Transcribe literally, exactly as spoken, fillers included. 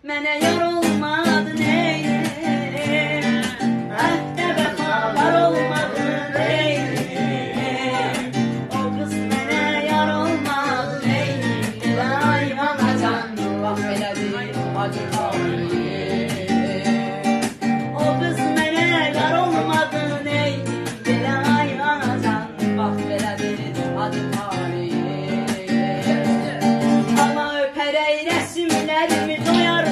Mənə yar olmadı neyim, əhdə vəfalar olmadı neyim. O qız mənə yar olmadı neyim, ay anacan, bax belədir acı talihim. O qız mənə yar olmadı neyim, ay anacan, bax belədir acı talihim. Ana öpərək rəsimlərimi doyar